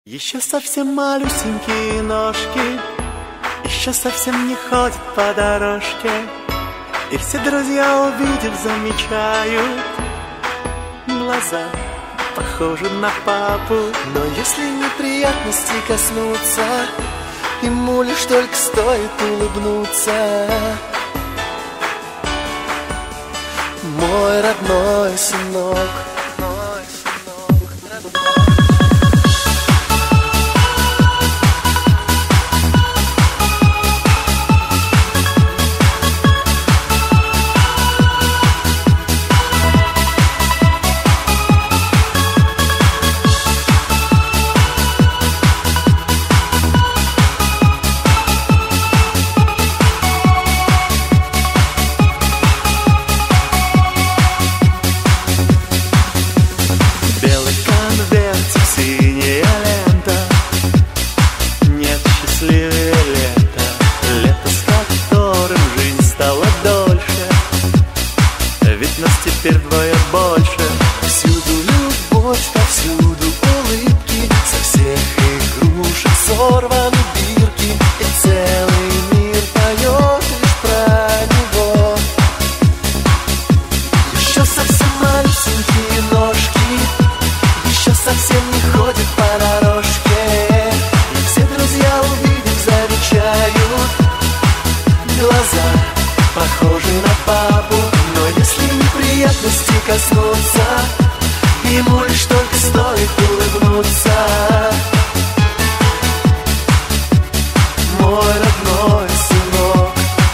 Еще совсем малюсенькие ножки, еще совсем не ходят по дорожке, и все друзья, увидев, замечают: глаза похожи на папу. Но если неприятности коснуться, ему лишь только стоит улыбнуться. Мой родной сынок. Теперь вдвое больше. Всюду любовь, повсюду улыбки, со всех игрушек сорваны бирки, и целый мир поет лишь про него. Еще совсем малюсенькие ножки, еще совсем не ходят по дорожке, и все друзья, увидев, замечают: глаза похожи на папу. Но если неприятности коснуться, ему лишь только стоит улыбнуться. Мой родной сынок.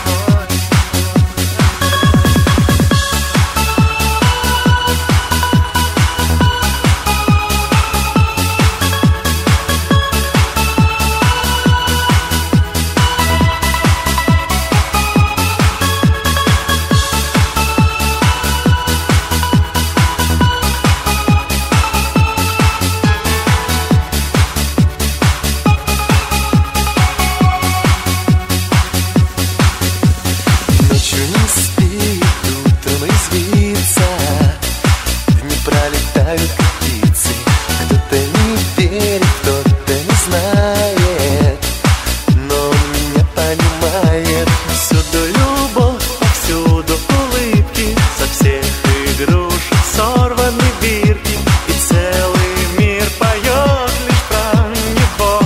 Пролетают как птицы, кто-то не верит, кто-то не знает, но он меня понимает. Всюду любовь, повсюду улыбки, со всех игрушек сорваны бирки, и целый мир поет лишь про него.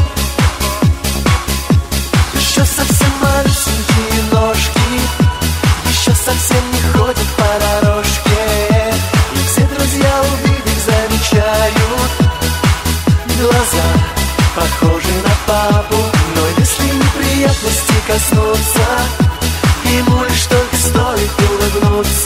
Еще совсем малюсенькие ножки, еще совсем не ходят по дорожке, замечают: глаза похожи на папу. Но если неприятности коснуться, ему лишь только стоит улыбнуться.